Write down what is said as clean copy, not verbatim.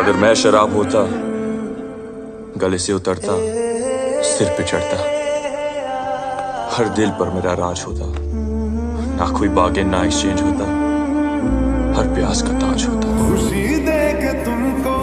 अगर मैं शराब होता, गले से उतरता, सिर पे चढ़ता, हर दिल पर मेरा राज होता, ना कोई बार्गेन ना एक्सचेंज होता, हर प्यास का ताज होता। खुशी दे के तुमको